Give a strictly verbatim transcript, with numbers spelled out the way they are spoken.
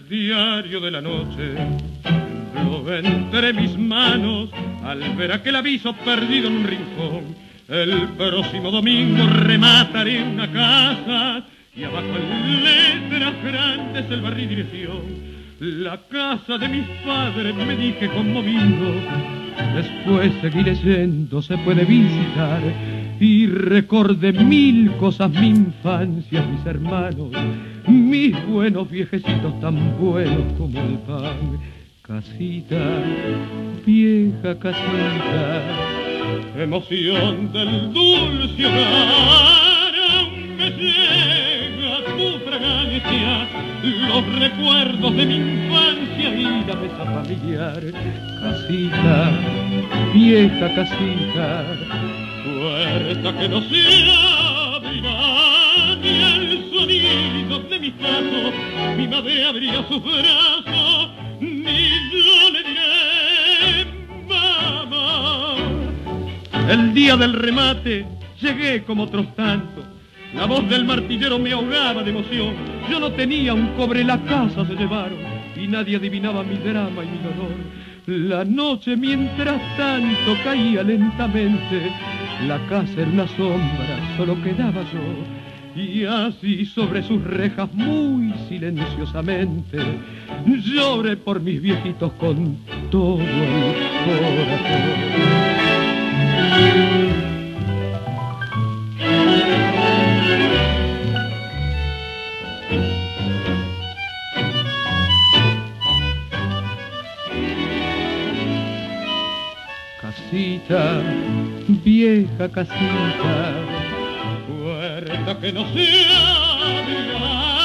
diario de la noche lo entre mis manos al ver aquel aviso perdido en un rincón. El próximo domingo remataré una casa y abajo en letras grandes el barrio y dirección. La casa de mis padres, me dije conmovido. Después seguiré yendo, se puede visitar. Y recordé mil cosas, mi infancia, mis hermanos, mis buenos viejecitos tan buenos como el pan. Casita, vieja casita, emoción del dulce hogar, aún me llega tu fragancia, los recuerdos de mi infancia y la mesa familiar. Casita, vieja casita, puerta que no se abrirá, ni el sonido de mis pasos, mi madre abrirá sus brazos, ni yo le diré mamá. El día del remate llegué como otros tantos, la voz del martillero me ahogaba de emoción. Yo no tenía un cobre, la casa se llevaron y nadie adivinaba mi drama y mi dolor. La noche mientras tanto caía lentamente, la casa era una sombra, solo quedaba yo. Y así sobre sus rejas muy silenciosamente lloré por mis viejitos con todo el corazón. Casita, vieja casita, puerta que no se abrirá,